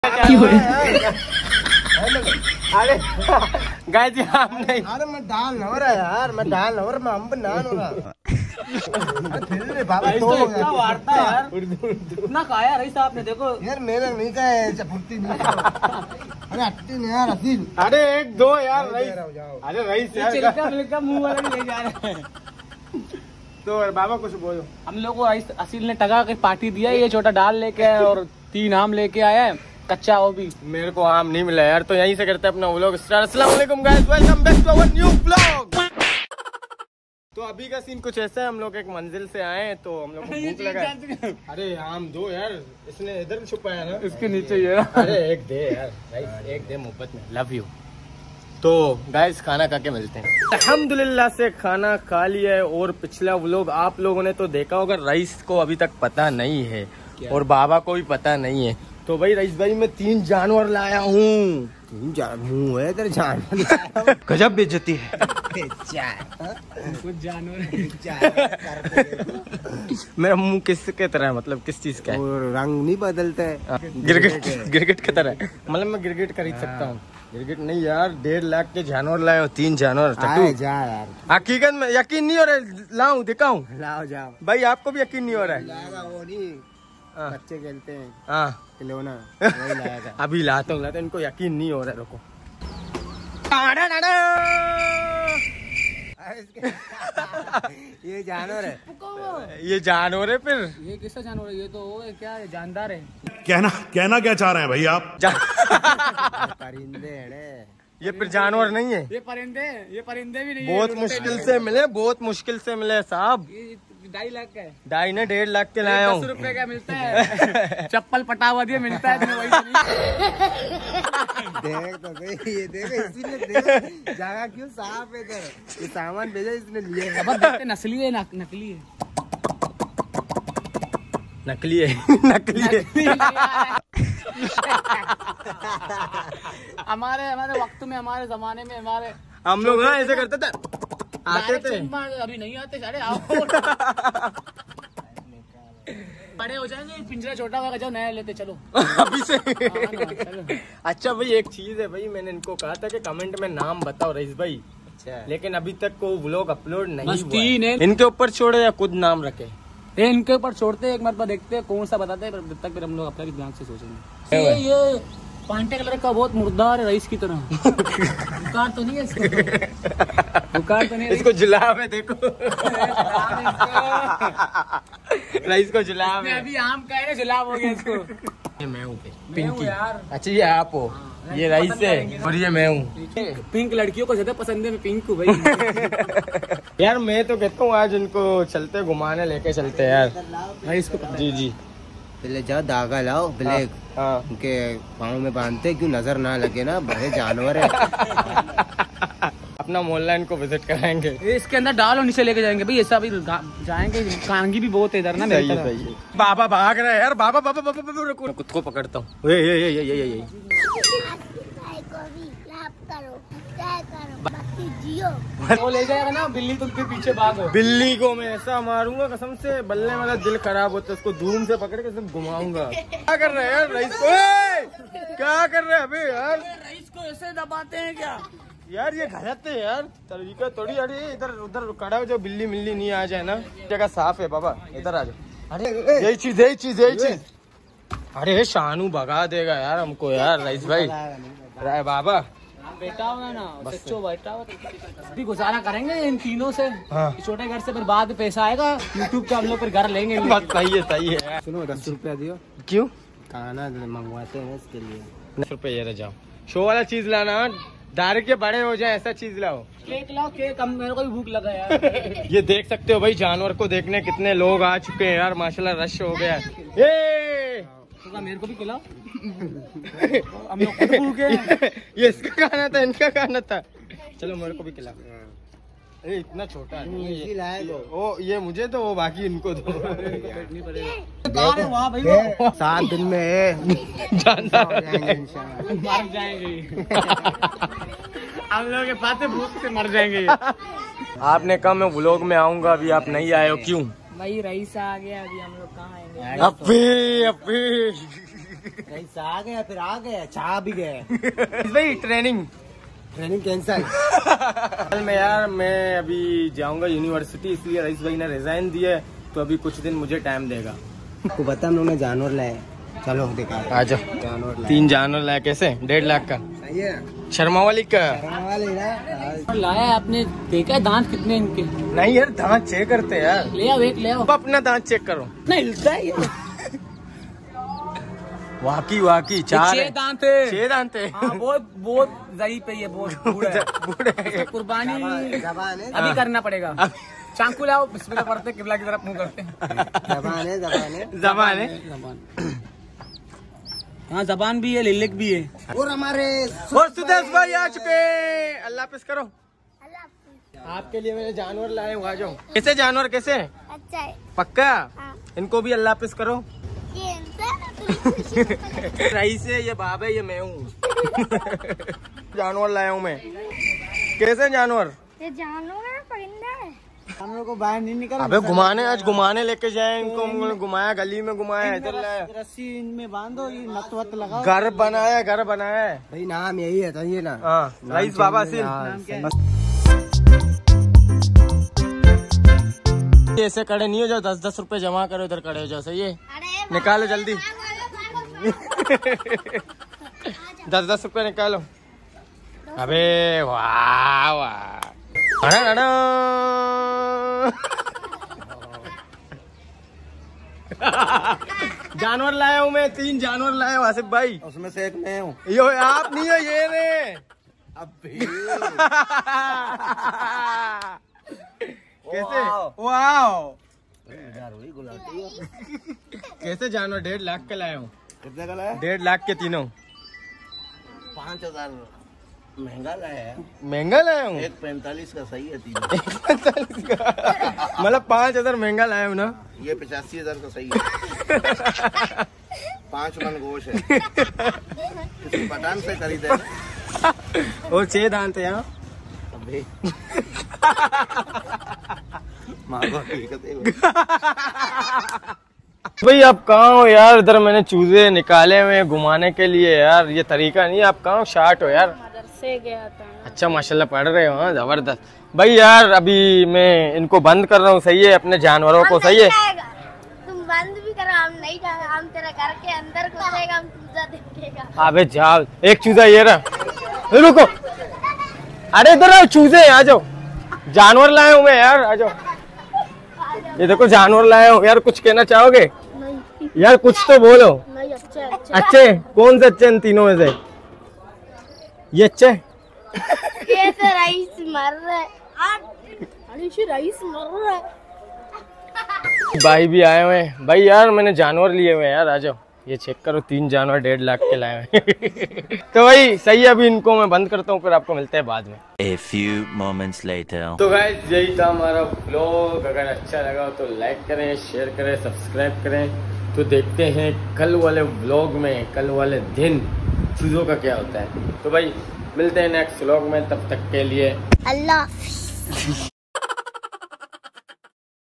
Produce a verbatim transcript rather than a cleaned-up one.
अरे गाइस हम नहीं, अरे मैं डाल न हो रहा यार, मैं डाल न हो रहा, मैं अंब नान हो रहा। बाबा तो इतना वारता यार, इतना खाया रईस आपने, देखो यार मेरा नहीं का है चपुर्ती नहीं। अरे हट्टी नहीं यार असील। अरे एक दो यार रईस, अरे रईस यार चिल्का मिल्का मुंह वाला भी ले जा रहे हैं। तो बाबा कुछ बोलो। हम लोग को रईस असील ने टगा के पार्टी दिया, ये छोटा डाल लेके आया और तीन आम लेके आया है, कच्चा वो भी। मेरे को आम नहीं मिला यार, तो यहीं से करते हैं अपना व्लॉग स्टार्ट। अस्सलाम वालेकुम guys, welcome back to our new vlog. तो अभी का सीन कुछ ऐसा है, हम लोग एक मंजिल से आए हैं तो हम लोग को भूख लगा है। अरे आम दो यार, इसने इधर छुपाया ना, इसके नीचे ये। अरे एक दे यार गाइस, एक दे मोहब्बत में, लव यू। तो गाइस खाना खा के मिलते हैं। अल्हम्दुलिल्लाह से खाना खा लिया है। और पिछला व्लॉग आप लोगों ने तो देखा होगा, रईस को अभी तक पता नहीं है और बाबा को भी पता नहीं है। तो भाई रईस भाई मैं तीन जानवर लाया हूँ। तीन जान मुंह है तेरे जानवर। गजब बेइज्जती है। कुछ जानवर मेरा मुंह किसके तरह है, मतलब किस चीज का है? और रंग नहीं बदलता है, गिरगिट गिरगिट की तरह है। मतलब मैं गिरगिट खरीद सकता हूँ? गिरगिट नहीं यार, डेढ़ लाख के जानवर लाए हो, तीन जानवर। आए जा यार, हकीकत में यकीन नहीं हो रहा है, लाऊं दिखाऊं? लाओ जाओ भाई आपको भी यकीन नहीं हो रहा है? लाएगा वो नहीं, हाँ। बच्चे खेलते हैं हाँ खिलौना, वही लाएगा। अभी लाता हूँ, लाता हूँ, इनको यकीन नहीं हो रहा है। रुको। ये जानवर है, ये जानवर है फिर? ये किसका जानवर है? ये तो वो है, क्या है, जानदार है। कहना कहना क्या चाह रहे हैं भाई आप? परिंदे हैं। ये फिर जानवर नहीं है, ये परिंदे, ये परिंदे भी नहीं है। बहुत मुश्किल से मिले, बहुत मुश्किल से मिले साहब। ये ढाई लाख का है। ढाई ने डेढ़ लाख के लाया दस हूँ। रुपए का मिलता है। चप्पल पटावा दिया मिलता है, वही तो नहीं। देख तो सही, ये देखो इसीलिए देख जगह क्यों साफ है इधर, ये सामान भेजा इसने लिए। अब देखते नस्ली है, नक, नकली है। नकली है। नकली है। हमारे हमारे वक्त में, हमारे जमाने में, हमारे हम लोग ना ऐसे करते थे, आते थे। अभी नहीं आते। अरे आओ। बड़े हो जाएंगे, पिंजरा छोटा होगा, जाओ नया लेते चलो अभी से। हाँ ना, चलो। अच्छा भाई एक चीज है भाई, मैंने इनको कहा था कि कमेंट में नाम बताओ रईस भाई, अच्छा, लेकिन अभी तक को व्लॉग अपलोड नहीं बस हुआ तीन है। इनके ऊपर छोड़े या खुद नाम रखे? ये इनके ऊपर छोड़ते हैं, एक मरतबा देखते हैं कौन सा बताते हैं, जब तक फिर हम लोग अपना भी दिमाग से सोचेंगे। ये ये पांटे कलर का बहुत मुर्दार है, रईस की तरह। बुखार तो नहीं है इसको? बुखार तो नहीं है इसको जुलाब है, देखो। रईस को जुलाब है। अभी आम का है, जुलाब हो गया इसको। ये मैं हूँ मैं हूँ यार। अच्छा ये आप हो, ये रईस है और ये मैं हूँ। पिंक लड़कियों को ज्यादा पसंद है, मैं पिंक हूँ भाई। यार मैं तो कहता हूँ आज इनको चलते घुमाने लेके चलते यार। रईस को जी जी। पहले जाओ धागा लाओ ब्लैक, हाँ। उनके पाँव में बांधते क्यों नजर ना लगे ना, बड़े जानवर है। अपना मोहल्ला इनको विजिट कराएंगे। इसके अंदर डाल और नीचे लेके जाएंगे भाई, ऐसा भी जाएंगे। कांगी भी बहुत है इधर ना, मेरी तरह। बाबा भाग रहा है यार, बाबा बाबा बाबा बाबा रुको, मैं खुद को पकड़ता हूँ। ये ये ये ये ये ये वो ले जाएगा ना बिल्ली, तुम फिर पीछे भागो। बिल्ली को मैं ऐसा मारूंगा कसम से, बल्ले वाला दिल खराब होता है, उसको धूम से पकड़ के सब घुमाऊंगा। क्या कर रहे हैं यार रईस को? ए! क्या कर रहे हैं अबे यार? रईस को ऐसे दबाते हैं क्या? यार ये गलत है यार, तरीका थोड़ी। अरे इधर उधर खड़ा हो, जो बिल्ली मिल्ली नहीं आ जाए ना। जगह साफ है बाबा, इधर आ जाओ। अरे यही चीज यही चीज यही चीज। अरे शानू भगा देगा यार हमको यार रईस भाई। राय बाबा बेटा होगा ना, बच्चों बेटा हो तो भी गुजारा करेंगे इन तीनों से। हाँ। छोटे घर से फिर बाद में पैसा आएगा यूट्यूब का, हम लोग फिर घर लेंगे। बस सही है सही है। सुनो दस रुपया दियो, क्यों? खाना मंगवाते हैं इसके लिए। दस रुपए ये रह जाओ, शो वाला चीज लाना, डायरेक्ट के बड़े हो जाए ऐसा चीज लाओ। केक लाओ, केक, हम मेरे को भी भूख लगा यार। ये देख सकते हो भाई, जानवर को देखने कितने लोग आ चुके हैं यार, माशाल्लाह रश हो गया है। ये मेरे को भी खिलाओ। हम लोग खुद भूखे हैं। ये इसका खाना था, इनका खाना था। चलो मेरे को भी खिला। ए इतना छोटा है ओ, ये मुझे तो वो बाकी इनको दो। वहाँ भाई सात दिन में है, मर जाएंगे। हम लोग के पास भूख से मर जाएंगे। आपने कहा मैं व्लॉग में आऊंगा, अभी आप नहीं आए हो, क्यों? भाई रईस आ गया, अभी हम लोग कहाँ आएंगे? अभी अभी रईस आ गया, फिर आ गया, चाह भी गया। भाई ट्रेनिंग ट्रेनिंग कैंसल। कल मैं यार मैं अभी जाऊंगा यूनिवर्सिटी, इसलिए रईस भाई ने रिजाइन दिया है, तो अभी कुछ दिन मुझे टाइम देगा। आपको पता हम लोगों ने जानवर लाए। चलो दिखा। आ जाओ। जानवर लाए। तीन जानवर लाया, कैसे? डेढ़ लाख का। सही है। शर्मा वाली का वाले ना लाया है आपने, देखा है दांत कितने इनके? नहीं यार, दांत चेक करते हैं यार। ले आओ एक, ले आओ। अब अपना दांत चेक करो। नहीं हिलता है ये। वाकी वाकी चार छह दांत है। छह दांत है। हाँ, बहुत बहुत ज़ईफ है ये, बहुत बूढ़ा है। बूढ़े हैं। कुर्बानी जबान है। अभी करना पड़ेगा। चाकू लाओ, बिस्मिल्लाह पढ़ते, किबला की तरफ मुंह करते हैं। जबान है, जबान है, जबान है। जबान, हाँ जबान भी है, लिलिक भी है। और हमारे और सुदेश भाई आ चुके। अल्लाह हाफिज़ करो। आपके लिए मैंने जानवर लाए हुआ। जाओ। कैसे जानवर, कैसे? अच्छा है। पक्का? हाँ। इनको भी अल्लाह हाफिज़ करो। ये रईस है, ये बाब है, ये मैं हूँ। जानवर लाया हूँ मैं। कैसे जानवर? ये जानवर है, परिंदा है। हम लोग को बाहर नहीं निकल। अबे घुमाने, आज घुमाने लेके जाए इनको। हमने घुमाया, गली में घुमाया, इधर लाया, रस्सी इनमें बांधो, ये नत वत लगाओ। घर बनाया, घर बनाया है। भाई नाम यही है, तो ये ना। हाँ, रईस बाबा सिंह। नाम क्या है? ऐसे खड़े नहीं हो जाओ, दस दस रुपए जमा करो, इधर खड़े हो जाओ। सही है, अरे निकालो जल्दी। दस दस रुपए निकालो। अबे वाह वाह। अरे अरे जानवर लाया हूँ मैं, तीन जानवर लाया हूँ आसिफ भाई। उसमें से एक मैं हूँ। यो आप नहीं हो, ये ने। कैसे? वाओ, कैसे जानवर? डेढ़ लाख का लाया हूँ। कितने का लाया? डेढ़ लाख के तीनों। पाँच हजार महंगा लाया है। महंगा लाया हूँ। एक पैंतालीस का सही है तीनों। पैंतालीस का मतलब पाँच हजार महंगा लाया हूँ ना। ये पचासी हजार का सही है। पाँच मन गोश है। किसी पठान से खरीदे। और छह दांत है यहाँ। भाई आप कहाँ हो यार? इधर मैंने चूजे निकाले हुए घुमाने के लिए यार, ये तरीका नहीं है। आप कहाँ हो? शार्ट हो यार। मदरसे गया था। अच्छा माशाल्लाह पढ़ रहे हो। हाँ जबरदस्त। भाई यार अभी मैं इनको बंद कर रहा हूँ। सही है, अपने जानवरों को। सही है, तुम बंद भी करो, हम नहीं जाएगा। हम तेरे घर के अंदर घुसेगा, हम चूजा देखेगा। अबे जाओ, एक चूजा ये रहा। रुको, अरे इधर आओ, चूजे आ जाओ। जानवर लाए हूँ मैं यार, आ जाओ। ये देखो जानवर लाए हूँ यार, कुछ कहना चाहोगे? नहीं यार कुछ तो बोलो। नहीं, अच्छे अच्छे अच्छे? कौन से अच्छे इन तीनों में से? ये अच्छे? ये तो रईस मर रहा है। रईस मर रहा है। भाई भी आए हुए हैं। भाई यार मैंने जानवर लिए हुए हैं यार, आ जाओ। ये चेक करो, तीन जानवर डेढ़ लाख के लाए हुए हैं। तो भाई सही है, अभी इनको मैं बंद करता हूँ, फिर आपको मिलते हैं बाद में। A few moments later. तो गाइस यही था हमारा व्लॉग। अगर अच्छा लगा हो तो लाइक करें, शेयर करें, सब्सक्राइब करें। तो देखते हैं कल वाले व्लॉग में, कल वाले दिन चीज़ों का क्या होता है। तो भाई मिलते हैं नेक्स्ट व्लॉग में, तब तक के लिए अल्लाह।